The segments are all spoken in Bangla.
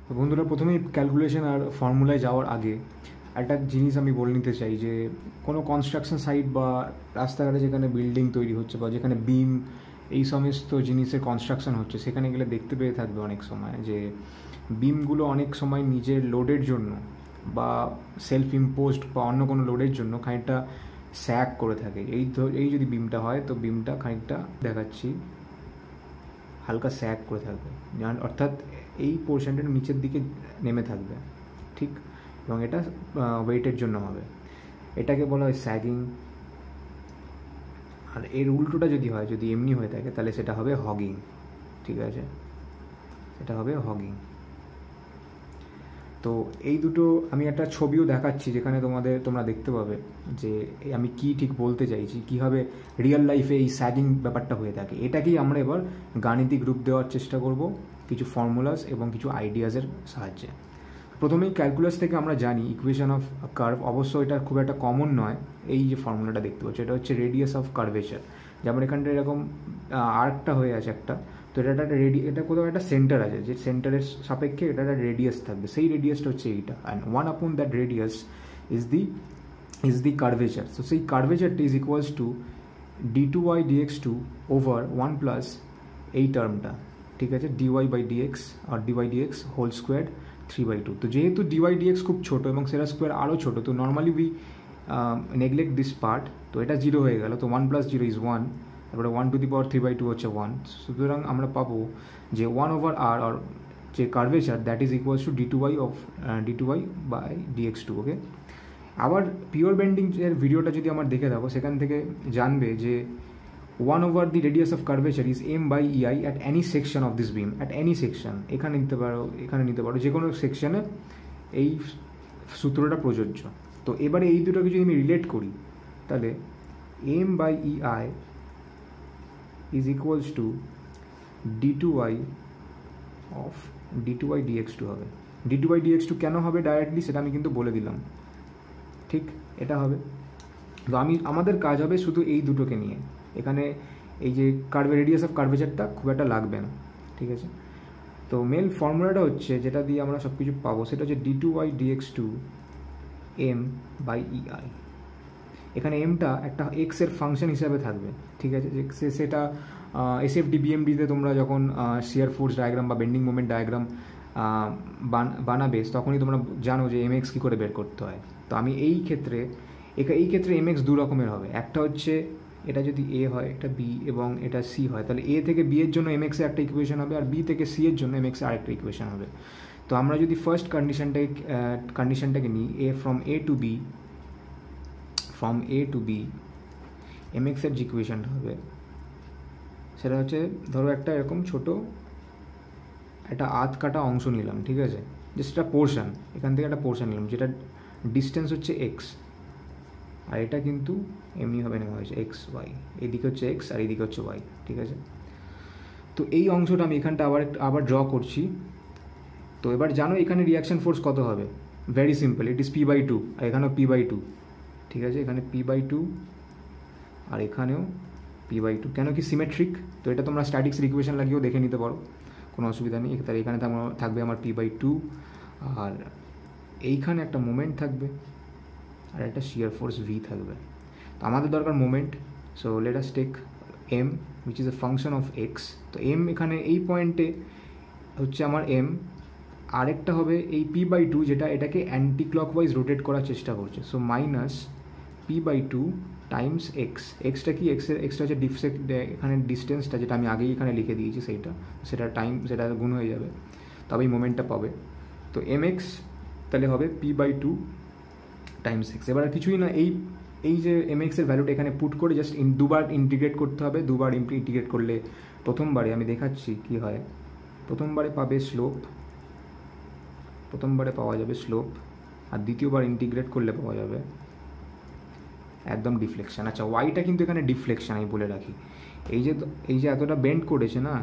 বন্ধুরা, প্রথমেই ক্যালকুলেশন আর ফর্মুলায় যাওয়ার আগে একটা জিনিস আমি বলে নিতে চাই যে কোনো কনস্ট্রাকশন সাইট বা রাস্তাঘাটে যেখানে বিল্ডিং তৈরি হচ্ছে বা যেখানে বিম এই সমস্ত জিনিসের কনস্ট্রাকশন হচ্ছে, সেখানে গেলে দেখতে পেয়ে থাকবে অনেক সময় যে বিমগুলো অনেক সময় নিজের লোডের জন্য বা সেলফ ইম্পোজড বা অন্য কোনো লোডের জন্য খানিকটা স্যাগ করে থাকে। এই যদি বিমটা হয় তো বিমটা খানিকটা দেখাচ্ছি হালকা স্যাগ করে থাকবে, অর্থাৎ এই পোর্শনটা নিচের দিকে নেমে থাকবে, ঠিক। এবং এটা ওয়েটের জন্য হবে, এটাকে বলা হয় স্যাগিং। আর এর উল্টোটা যদি হয়, যদি এমনি হয়ে থাকে, তাহলে সেটা হবে হগিং, ঠিক আছে, সেটা হবে হগিং। তো এই দুটো আমি একটা ছবিও দেখাচ্ছি যেখানে তোমরা দেখতে পাবে যে আমি কি ঠিক বলতে চাইছি, কীভাবে রিয়েল লাইফে এই স্যাগিং ব্যাপারটা হয়ে থাকে। এটাকেই আমরা এবার গাণিতিক রূপ দেওয়ার চেষ্টা করব কিছু ফর্মুলাস এবং কিছু আইডিয়াসের সাহায্যে। প্রথমেই ক্যালকুলাস থেকে আমরা জানি ইকুয়েশন অফ কার্ভ, অবশ্য এটা খুব একটা কমন নয়। এই যে ফর্মুলাটা দেখতে পাচ্ছ, এটা হচ্ছে রেডিয়াস অফ কার্ভেচার। যেমন এখানটা এরকম আর্কটা হয়ে আছে একটা, তো এটা কোথাও একটা সেন্টার আছে, যে সেন্টারের সাপেক্ষে এটা একটা রেডিয়াস থাকবে, সেই রেডিয়াসটা হচ্ছে এইটা, and one upon that radius is the curvature. So সেই কার্ভেচারটা is equals to d2y dx2 over 1 plus এই টার্মটা, ঠিক আছে, dy বাই ডিএক্স আর dy dx হোল স্কোয়ার 3/2। তো যেহেতু dy dx খুব ছোটো এবং সেটা স্কোয়ার আরও ছোটো, তো normally we neglect this part, তো এটা 0 হয়ে গেল। তো 1 প্লাস 0 ইজ 1, তারপরে 1 টু দি পাওয়ার 3/2 হচ্ছে 1। সুতরাং আমরা পাবো যে 1 ওভার আর আর যে curvature that is equals to d2y by dx2। Okay, আবার পিওর বেন্ডিং এর ভিডিওটা যদি আমার দেখে থাকো, সেখান থেকে জানবে যে 1 over the radius of curvature is m by ei at any section of this beam, at any section. এখানে নিতে পারো যে কোনো সেকশনে এই সূত্রটা প্রযোজ্য। তো এবারে এই দুটোকে যদি আমি রিলেট করি, তাহলে m by ei is equals to d2y of d2y dx2 হবে। d2y dx2 কেন হবে ডাইরেক্টলি সেটা আমি কিন্তু বলে দিলাম, ঠিক, এটা হবে। তো আমাদের কাজ হবে শুধু এই দুটোকে নিয়ে, এখানে এই যে রেডিয়াস অফ কার্ভেচারটা খুব একটা লাগবে না, ঠিক আছে। তো মেন ফর্মুলাটা হচ্ছে, যেটা দিয়ে আমরা সব কিছু পাবো, সেটা হচ্ছে d2y dx2 m by ei। এখানে এমটা একটা এক্সের ফাংশন হিসাবে থাকবে, ঠিক আছে। সেটা এসএফডি বিএমডিতে তোমরা যখন শিয়ার ফোর্স ডায়াগ্রাম বা বেন্ডিং মোমেন্ট ডায়াগ্রাম বানাবে, তখনই তোমরা জানো যে এম এক্স কী করে বের করতে হয়। তো আমি এই ক্ষেত্রে এম এক্স দু রকমের হবে। একটা হচ্ছে এটা যদি এ হয়, এটা বি এবং এটা সি হয়, তাহলে এ থেকে বি এর জন্য এম এক্সের একটা ইকুয়েশন হবে, আর বি থেকে সি এর জন্য এম এক্সের আরেকটা ইকুয়েশন হবে। তো আমরা যদি ফার্স্ট কন্ডিশনটাকে নিই, from A to B M এক্সের যে ইকুয়েশনটা হবে সেটা হচ্ছে, ধরো একটা এরকম ছোটো একটা আধ কাটা অংশ নিলাম, ঠিক আছে, জাস্ট একটা পোর্শন, এখান থেকে একটা পোর্শন নিলাম যেটা ডিস্টেন্স হচ্ছে এক্স, আর এটা কিন্তু এমনিভাবে নেওয়া হয়েছে এক্স ওয়াই, এদিকে হচ্ছে এক্স আর এদিকে হচ্ছে ওয়াই, ঠিক আছে। তো এই অংশটা আমি এখানটা আবার ড্র করছি। তো এবার জানো এখানে রিয়াকশন ফোর্স কত হবে, very simple, it is p/2, আর এখানেও p/2, ঠিক আছে, এখানে p/2 আর এখানেও p/2। কেন কি সিমেট্রিক, তো এটা তোমরা স্ট্যাটিক্সের ইকুয়েশন লাগিয়েও দেখে নিতে পারো, কোনো অসুবিধা নেই। তাহলে এখানে থাকবে আমার p/2, আর এইখানে একটা মোমেন্ট থাকবে আর একটা শিয়ার ফোর্স v থাকবে। তো আমাদের দরকার moment, so let us take m which is a function of x। তো m এখানে এই পয়েন্টে হচ্ছে আমার m, আরেকটা হবে এই p/2 যেটা এটাকে অ্যান্টি ক্লকওয়াইজ রোটেট করার চেষ্টা করছে, so minus p/2 times x. এক্সটা কি, এক্সটা হচ্ছে এখানে ডিস্টেন্সটা, যেটা আমি আগেই এখানে লিখে দিয়েছি, সেটা গুণ হয়ে যাবে, তবেই মোমেন্টটা পাবে। তো এম এক্স তাহলে হবে p/2 টাইমস এক্স। এবার কিছুই না, এই যে এম এক্সের ভ্যালুটা এখানে পুট করে জাস্ট দুবার ইন্টিগ্রেট করতে হবে। দুবার ইন্টিগ্রেট করলে প্রথমবারে আমি দেখাচ্ছি কি হয়, প্রথমবারে পাওয়া যাবে স্লোপ, আর দ্বিতীয়বার ইন্টিগ্রেট করলে পাওয়া যাবে একদম ডিফ্লেকশন। আচ্ছা, ওয়াইটা কিন্তু এখানে ডিফ্লেকশন, আমি বলে রাখি। এই যে এতটা বেন্ড করেছে না,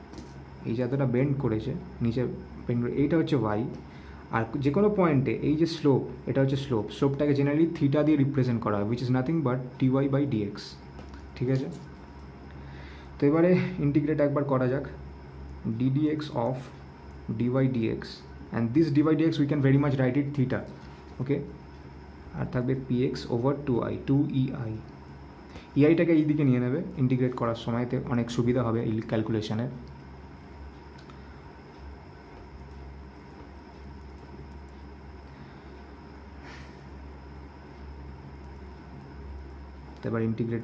নিচে বেন্ড করে, এইটা হচ্ছে ওয়াই। আর যে কোনো পয়েন্টে এই যে স্লোপ, এটা হচ্ছে স্লোপটাকে জেনারেলি থিটা দিয়ে রিপ্রেজেন্ট করা হয়, which is nothing but dy by dx, ঠিক আছে। তো এবারে ইন্টিগ্রেট একবার করা যাক, ddx of dy dx and this divide dx we can very much write it theta, okay. আর থাকবে পিএক্স ওভার 2i, 2ei। ইআইটাকে এই দিকে নিয়ে নেবে ইন্টিগ্রেট করার সময়তে, অনেক সুবিধা হবে এই ক্যালকুলেশনের। এবার ইন্টিগ্রেট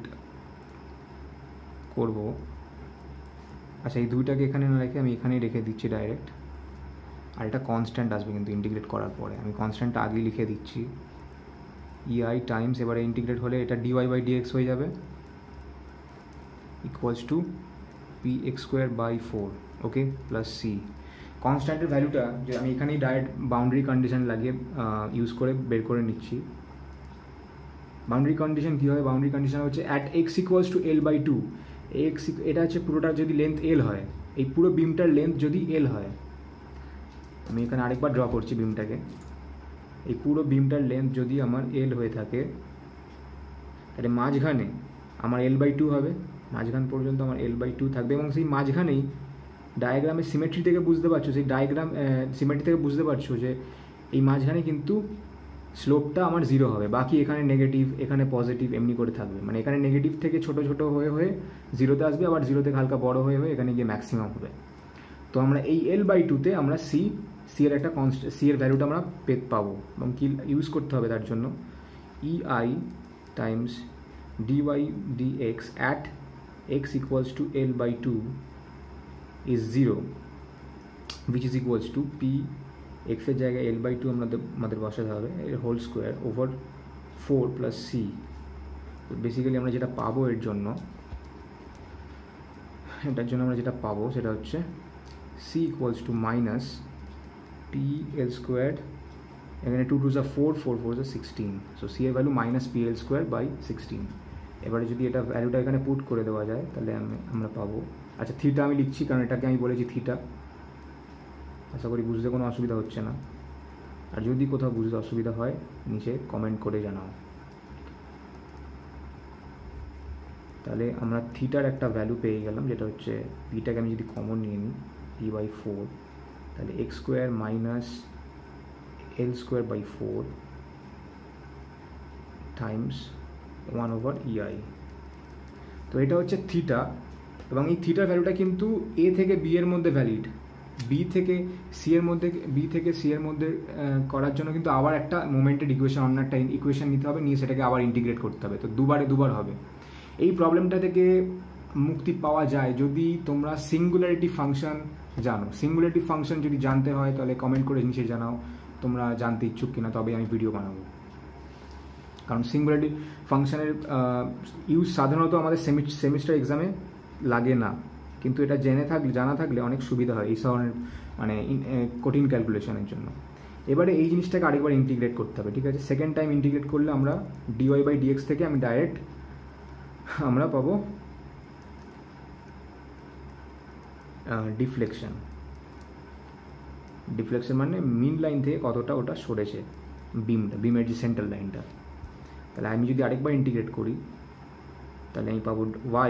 করব। আচ্ছা, এই দুইটাকে এখানে না রেখে আমি এখানেই রেখে দিচ্ছি ডাইরেক্ট। আর এটা কনস্ট্যান্ট আসবে কিন্তু ইন্টিগ্রেট করার পরে, আমি কনস্ট্যান্টটা আগেই লিখে দিচ্ছি। ইআই টাইমস এবারে ইন্টিগ্রেট হলে এটা ডিওয়াই বাই ডিএক্স হয়ে যাবে, equals to px²/4, okay, plus C. কনস্ট্যান্টের ভ্যালুটা যে আমি এখানেই ডাইরেক্ট বাউন্ডারি কন্ডিশন লাগিয়ে ইউজ করে বের করে নিচ্ছি। বাউন্ডারি কন্ডিশন কী হয়? বাউন্ডারি কন্ডিশন হচ্ছে at x equals to L/2। এক্স এটা হচ্ছে পুরোটা যদি লেন্থ এল হয়, এই পুরো বিমটার লেন্থ যদি এল হয়, আমি এখানে আরেকবার ড্র করছি বিমটাকে। এই পুরো বিমটার লেন্থ যদি আমার এল হয়ে থাকে, তাহলে মাঝখানে আমার L/2 হবে, মাঝখান পর্যন্ত আমার L/2 থাকবে। এবং সেই মাঝখানেই ডায়াগ্রামের সিমেট্রি থেকে বুঝতে পারছো, সেই ডায়াগ্রাম সিমেট্রি থেকে বুঝতে পারছো যে এই মাঝখানে কিন্তু স্লোপটা আমার 0 হবে, বাকি এখানে নেগেটিভ, এখানে পজিটিভ, এমনি করে থাকবে। মানে এখানে নেগেটিভ থেকে ছোটো ছোটো হয়ে হয়ে 0তে আসবে, আবার 0 থেকে হালকা বড় হয়ে হয়ে এখানে গিয়ে ম্যাক্সিমাম হবে। তো আমরা এই L/2তে আমরা সি এর একটা সি এর ভ্যালুটা আমরা পাবো, এবং কি ইউজ করতে হবে তার জন্য? EI times dy dx at x equals to L/2 is 0, which is equals to p এক্সের জায়গায় L/2 আমাদের বসাতে হবে, এর whole square over 4 plus C. Basically আমরা যেটা পাবো এটার জন্য আমরা যেটা পাবো সেটা হচ্ছে C equals to minus PL², এখানে 2 2 4, 4 4 16, সো সি এর ভ্যালু মাইনাস PL²/16। এবারে যদি এটা ভ্যালুটা এখানে পুট করে দেওয়া যায় তাহলে আমরা পাবো, আচ্ছা থিটা আমি লিখছি কারণ এটাকে আমি বলেছি থিটা। আশা করি বুঝতে কোনো অসুবিধা হচ্ছে না, আর যদি কোথাও বুঝতে অসুবিধা হয় নিচে কমেন্ট করে জানাও। তাহলে আমরা থিটার একটা ভ্যালু পেয়ে গেলাম, যেটা হচ্ছে পিটাকে আমি যদি কমন নিয়ে নিই p/4, তাহলে x² minus L²/4 Times 1/ei। তো এটা হচ্ছে থিটা, এবং এই থিটার ভ্যালুটা কিন্তু এ থেকে বি এর মধ্যে ভ্যালিড। বি থেকে সি এর মধ্যে করার জন্য কিন্তু আবার একটা মোমেন্টেড ইকুয়েশন, অন্য একটা ইকুয়েশন নিতে হবে, নিয়ে সেটাকে আবার ইন্টিগ্রেট করতে হবে। তো দুবার হবে। এই প্রবলেমটা থেকে মুক্তি পাওয়া যায় যদি তোমরা সিঙ্গুলারিটি ফাংশন জানো। সিঙ্গুলারিটি ফাংশন যদি জানতে হয় তাহলে কমেন্ট করে নিচে জানাও তোমরা জানতে ইচ্ছুক কিনা, তবে আমি ভিডিও বানাবো। কারণ সিঙ্গুলারিটি ফাংশনের ইউজ সাধারণত আমাদের সেমিস্টার এক্সামে লাগে না, কিন্তু এটা জানা থাকলে অনেক সুবিধা হয় এই ধরনের মানে কঠিন ক্যালকুলেশনের জন্য। এবারে এই জিনিসটাকে আরেকবার ইন্টিগ্রেট করতে হবে, ঠিক আছে? সেকেন্ড টাইম ইন্টিগ্রেট করলে আমরা dy/dx থেকে আমি ডাইরেক্ট আমরা পাবো ডিফ্লেকশন মানে মিন লাইন থেকে কতটা ওটা সরেছে বিমের যে সেন্টার লাইনটা। তাহলে আমি যদি আরেকবার ইন্টিগ্রেট করি তাহলে আমি পাবো y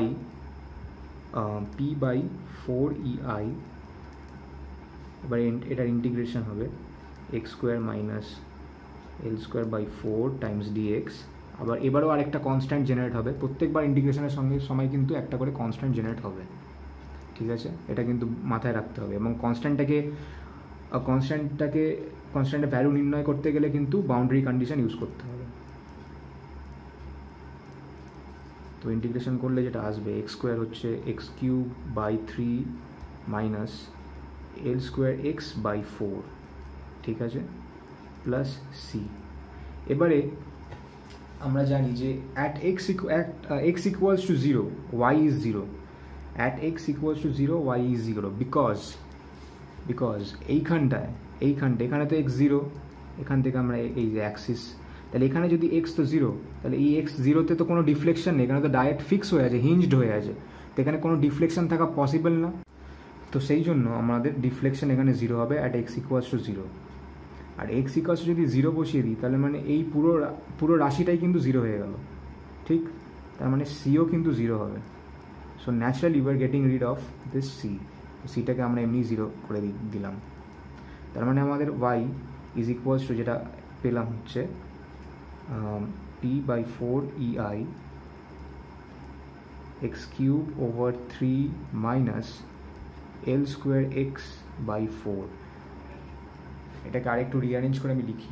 p/4ei, এবার এটার ইন্টিগ্রেশন হবে x² minus L²/4 Times dx। এবারও আরেকটা কনস্ট্যান্ট জেনারেট হবে, প্রত্যেকবার ইন্টিগ্রেশনের সময় কিন্তু একটা করে কনস্ট্যান্ট জেনারেট হবে, ঠিক আছে? এটা কিন্তু মাথায় রাখতে হবে। এবং কনস্ট্যান্টের ভ্যালু নির্ণয় করতে গেলে কিন্তু বাউন্ডারি কন্ডিশন ইউজ করতে হবে। তো ইন্টিগ্রেশন করলে যেটা আসবে x² হচ্ছে x³/3 মাইনাস L²x/4, ঠিক আছে, প্লাস সি। এবারে আমরা জানি যে at x equals to 0 y is 0, at x equals to 0 y is 0 because এইখানটায় এখানে তো x 0, এখান থেকে আমরা এই যে অ্যাক্সিস, তাহলে এখানে যদি x তো 0, তাহলে এই x 0তে তো কোনো ডিফ্লেকশন নেই, এখানে তো ডাইরেক্ট ফিক্স হয়ে আছে, হিঞ্জড হয়ে আছে, তো এখানে কোনো ডিফ্লেকশন থাকা পসিবল না। তো সেই জন্য আমাদের ডিফ্লেকশন এখানে 0 হবে at x equals to 0। আর x ইকুয়ালস যদি 0 বসিয়ে দিই তাহলে মানে এই পুরো রাশিটাই কিন্তু 0 হয়ে গেল, ঠিক? তার মানে সিও কিন্তু 0 হবে। So naturally we are getting rid of this C. সিটাকে আমরা এমনি 0 করে দিলাম। তার মানে আমাদের y ইজ ইকুয়ালস টু যেটা পেলাম হচ্ছে p/4 ei x cube over 3 minus l square x/4। এটাকে আরেকটু রিঅ্যারেঞ্জ করে আমি লিখি,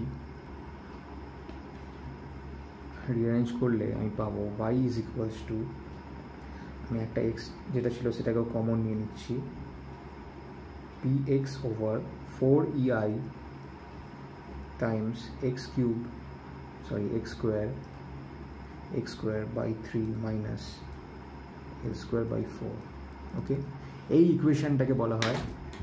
রিঅ্যারেঞ্জ করলে আমি পাবো y ইজ ইকুয়ালস টু, আমি একটা x যেটা ছিল সেটাকেও কমন নিয়ে নিচ্ছি, px ওভার 4ei times x cube x square by 3 minus l square by 4। Okay, এই ইকুয়েশনটাকে বলা হয়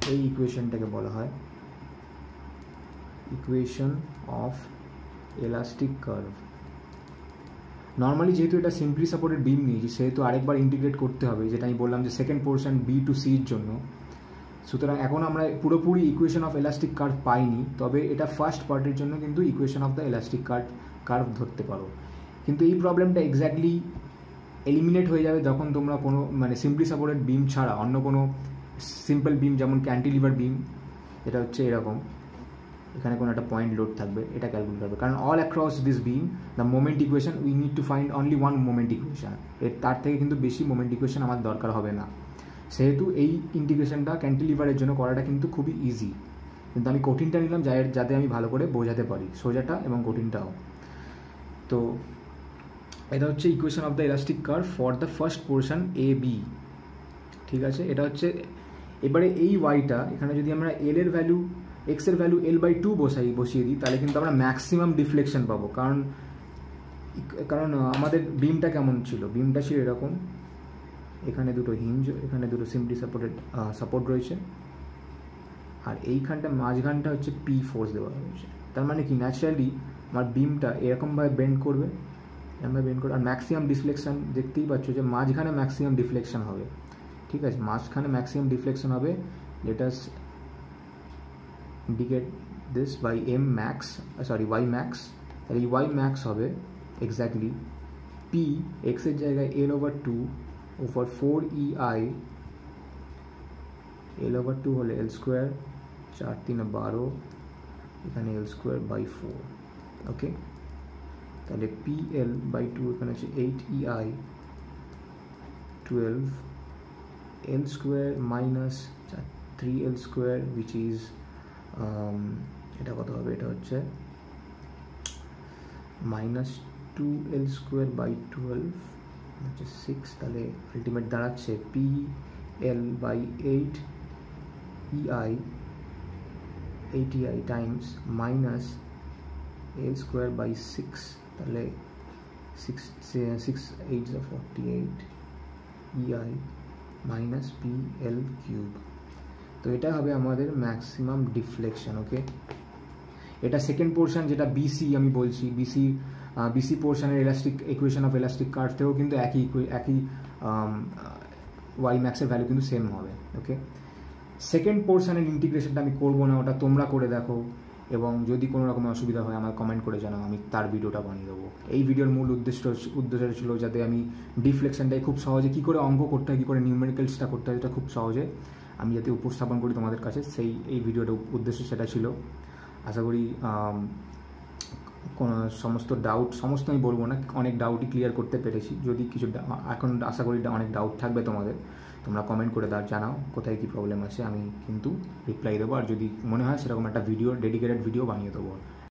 equation of elastic curve. Normally যেহেতু এটা সিম্পলি সাপোর্টেড বিম নিয়েছি সেহেতু আরেকবার ইন্টিগ্রেট করতে হবে, যেটা আমি বললাম যে সেকেন্ড পোর্শন বি টু সির জন্য। সুতরাং এখন আমরা পুরোপুরি ইকুয়েশন অফ এলাস্টিক কার্ভ পাইনি, তবে এটা ফার্স্ট পার্টের জন্য কিন্তু equation of the elastic curve ধরতে পারো। কিন্তু এই প্রবলেমটা এক্স্যাক্টলি এলিমিনেট হয়ে যাবে যখন তোমরা কোনো মানে সিম্পলি সাপোর্টেড বিম ছাড়া অন্য কোনো সিম্পল বিম যেমন ক্যান্টিলিভার বিম, এটা হচ্ছে এরকম, এখানে কোনো একটা পয়েন্ট লোড থাকবে, এটা ক্যালকুলেট করবে। কারণ all across this beam the moment equation we need to find only one moment equation, তার থেকে কিন্তু বেশি মোমেন্ট ইকুয়েশন আমার দরকার হবে না। সেহেতু এই ইন্টিগ্রেশনটা ক্যান্টিলিভারের জন্য করাটা কিন্তু খুবই ইজি, কিন্তু আমি কঠিনটা নিলাম যাতে আমি ভালো করে বোঝাতে পারি, সোজাটা এবং কঠিনটাও। তো এটা হচ্ছে equation of the elastic curve for the first portion A B. ঠিক আছে, এটা হচ্ছে এবারে এই ওয়াইটা এখানে যদি আমরা এল এর ভ্যালু এক্স এর ভ্যালু l/2 বসিয়ে দিই তাহলে কিন্তু আমরা ম্যাক্সিমাম ডিফ্লেকশন পাবো। কারণ আমাদের বিমটা কেমন ছিল, বিমটা ছিল এরকম, এখানে দুটো হিঞ্জ, এখানে দুটো সিম্পলি সাপোর্ট রয়েছে, আর এইখানটা মাঝখানটা হচ্ছে পি ফোর্স দেওয়া রয়েছে। তার মানে কি ন্যাচারালি আমার বিমটা এরকমভাবে বেন্ড করবে, আর ম্যাক্সিমাম ডিফ্লেকশন দেখতেই পাচ্ছ যে মাঝখানে ম্যাক্সিমাম ডিফ্লেকশন হবে। ঠিক আছে, মাঝখানে ম্যাক্সিমাম ডিফ্লেকশন হবে। Let us indicate this by y max, তাহলে y max হবে এক্স্যাক্টলি p x এর জায়গায় l/2 ওভার 4ei, l/2 হলে l স্কোয়ার, 4 3 12, এখানে l স্কোয়ার বাই 4। ওকে, তাহলে pl/2 এখানে হচ্ছে 8ei 12 l square minus 3l square which is এটা কত হবে, এটা হচ্ছে মাইনাস 2l স্কোয়ার বাই 12 হচ্ছে 6। তাহলে আলটিমেট দাঁড়াচ্ছে pl/8ei times minus l square by 6, তাহলে 6 8 48 ei মাইনাস pl কিউব। তো এটা হবে আমাদের ম্যাক্সিমাম ডিফ্লেকশন। ওকে, এটা সেকেন্ড পোর্শন যেটা বিসি আমি বলছি, বিসি পোর্শনের ইকুয়েশন অফ এলাস্টিক কার্ভ থেকেও কিন্তু একই ওয়াই ম্যাক্সের ভ্যালু কিন্তু সেম হবে। ওকে, সেকেন্ড পোর্শনের ইন্টিগ্রেশনটা আমি করবো না, ওটা তোমরা করে দেখো, এবং যদি কোনো রকম অসুবিধা হয় আমার কমেন্ট করে জানাও, আমি তার ভিডিওটা বানিয়ে দেবো। এই ভিডিওর মূল উদ্দেশ্য ছিল যাতে আমি ডিফ্লেকশনটাই খুব সহজে কী করে অঙ্ক করতে হয়, কী করে নিউমেরিক্যালসটা করতে হয়, এটা খুব সহজে আমি যাতে উপস্থাপন করি তোমাদের কাছে, এই ভিডিওটার উদ্দেশ্য সেটা ছিল। আশা করি কোনো সমস্ত আমি বলবো না, অনেক ডাউটই ক্লিয়ার করতে পেরেছি। যদি কিছু এখন আশা করি অনেক ডাউট থাকবে তোমরা কমেন্ট করে জানাও কোথায় কী প্রবলেম আছে, আমি কিন্তু রিপ্লাই দেবো। আর যদি মনে হয় সেরকম একটা ডেডিকেটেড ভিডিও বানিয়ে দেবো।